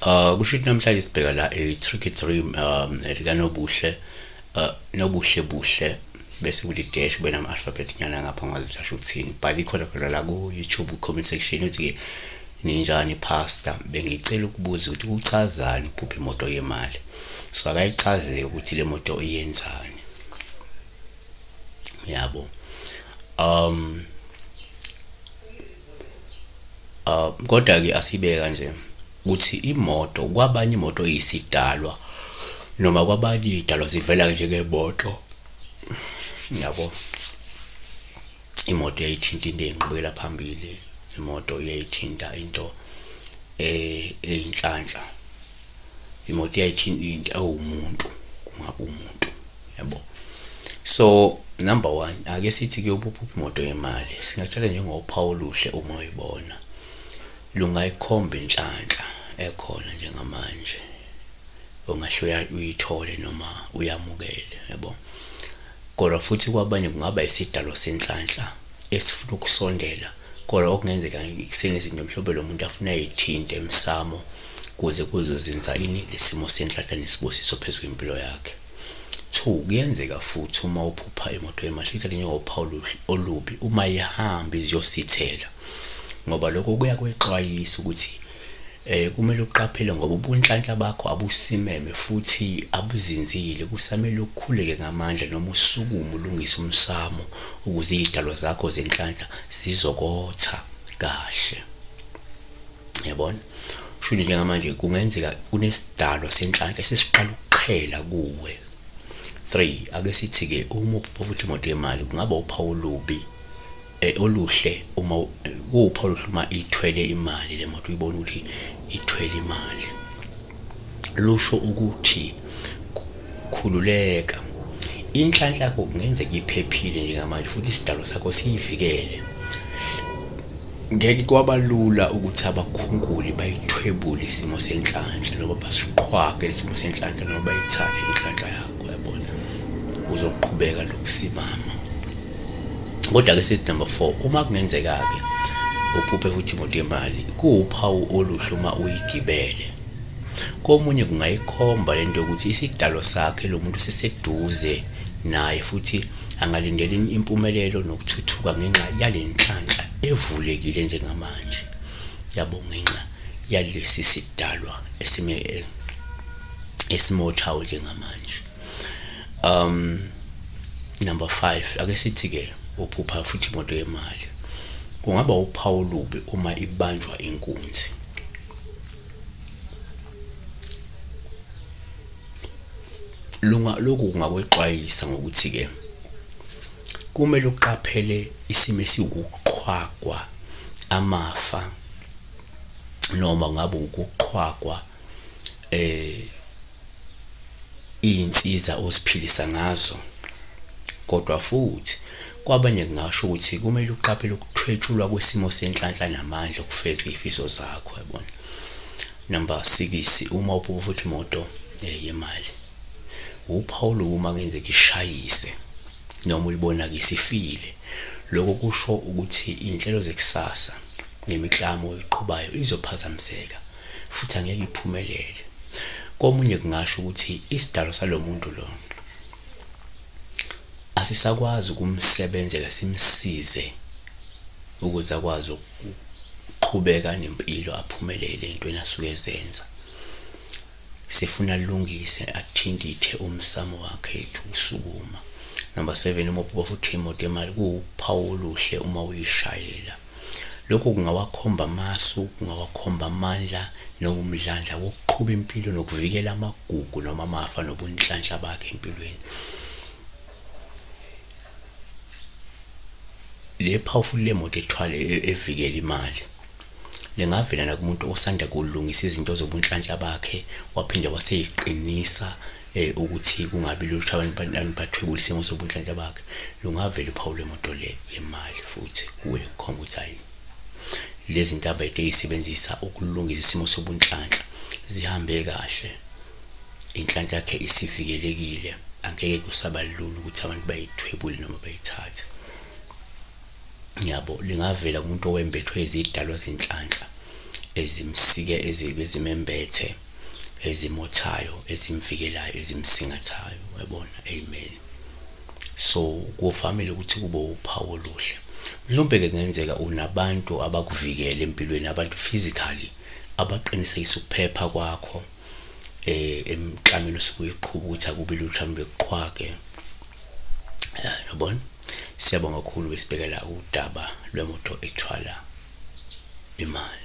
Kusho ukuthi namhlanje sibheka la i-tricky 3 likanobuhle nobuhle buhle bese kuthi dash kube nama alphabet nyana ngapha ngazi ukuthi asho ukuthini but ikhona khona la ku YouTube comment section uthi ninjani pastor bengicela ukubuza ukuthi kuchazani ukuphupha imoto yemali so akayichaze ukuthi le moto iyenzani yabo kodwa ke asibeka nje ukuthi imoto kwabanye imoto isidalwa noma kwabanye idalwa zivela njengemoto yabo imoto yayithinta into enqubekela phambili imoto yayithinta into eyinhlanhla imoto yayithinta into awumuntu kungaba umuntu yabo so number 1 ake sithi ke uphupha imoto yemali singatshala njengophawu oluhle uma uyibona lungayikhomba inhlanhla ekhona njengamanje ongasho uyithole noma uyamukele yabo kodwa futhi kwabanye kungaba isidalo senhlanhla esifuna ukusondela kodwa okungenzeka ikuseni izinto mhlawumbe lo muntu afuna ayithinte emsamo kuze kuzozinza ini lesimo senhlanhla nesibusiso phezulu impilo yakhe 2 kuyenzeka futhi uma uphupha imoto yemali sithathe njengophawu olubi uma ihamba iziyosithela ngoba lokho kuya kwexwayisa ukuthi kumele uqaphele ngoba ubunhlanhla bakho abusimeme futhi abuzinzile kusamele ukukhuleke ngamandla noma usukume ulungise umsamo ukuze izidalwa zakho zenhlanhla zizokotha kahle yabona shuni njengamanje kungenzeka kunesidalwa senhlanhla sesiqala ukuqhela kuwe 3 ake sithi ke uma uphupha imoto yemali kungaba uphawu olubi oluhle uma kupha oluhluma ithwele imali le moto uyibona ukuthi ithwele imali lusho ukuthi khululeka inhlanhla yakho kungenzeka iphephile njengamanje futhi isidalo sakho siyivikele ngeke kwabalula ukuthi abakhunkuli bayithwebule isimo senhlanhla noma basiqhwage isimo senhlanhla noma bayithathe inhlanhla yakho yabona uzoqhubeka lokusimama kodwa ke sithi number 4 uma kungenzeka ke uphuphe futhi imoto yemali kuuphawu oluhle uma uyigibele komunye kungayikhomba lento ukuthi isidalo sakhe lo muntu seseduze naye futhi angalindela impumelelo nokuthuthuka ngenxa yalenhlanhla evulekile njengamanje yabo ngenxa yalesi sidalwa esimothawo njengamanje number 5 ake sithi ke uphupha futhi imoto yemali kungaba uphawu olubi uma ibanjwa inkunzi lokhu kungakweqwayisa ngokuthi ke kumele uqaphele isimo esiwukuqhwagwa amafa noma ngabe ukuqhwagwa insiza osiphilisa ngazo kodwa futhi kwabanye kungasho ukuthi kumele uqaphele ukuthwetshulwa kwesimo senhlanhla namandla okufeza izifiso zakho yabona number 6 uma uphupha futhi imoto yemali uPaul uma kenzeka ishayise noma uyibona ke isifile lokho kusho ukuthi inhlelo zekusasa nemiklamo oyiqhubayo izophazamiseka futhi angeke iphumelele komunye kungasho ukuthi isidalo salomuntu lo asisakwazi ukumsebenzela simsize ukuze akwazi ukuqhubeka nempilo aphumelele entweni asuke ezenza sifuna lungise athindithe umsamo wakhe ethu usukuma number 7 uma uphupha futhi imoto yemali kuuphawu oluhle uma uyishayela lokho kungawakhomba amasu kungawakhomba amandla noma umdlandla wokuqhuba impilo nokuvikela amagugu noma amafa nobunhlanhla bakhe empilweni le powerful le moto ethwale evikela imali lengavela nakumuntu osanda kulungisa izinto zobunhlanhla bakhe waphinde waseyiqinisa ukuthi kungabi lutho abantu bathwebula isimo sobunhlanhla bakhe lungavela uphawu lemoto le yemali futhi kuwe khomba ukuthi hayi lezi zinto abayisebenzisa ukulungisa isimo sobunhlanhla zihambe kahle inhlanhla yakhe isivikelekile angeke kusaba lula ukuthi abantu bayithwebule noma bayithathe yabo lingavela kumuntu owembethwe izidalwa zenhlanhla ezimsike ezimembethe ezimothayo ezimvikelayo ezimsingathayo uyabona. Amen. So kuvamile ukuthi kube uphawu oluhle. Mhlawumbe ke kungenzeka unabantu abakuvikela empilweni, abantu physically abaqinisekisa ukuphepha kwakho emklameni osukuyiqhubha ukuthi akube lutho beqhwake. Yabona, siyabonga kakhulu besibhekela udaba lwemoto ethwala imali.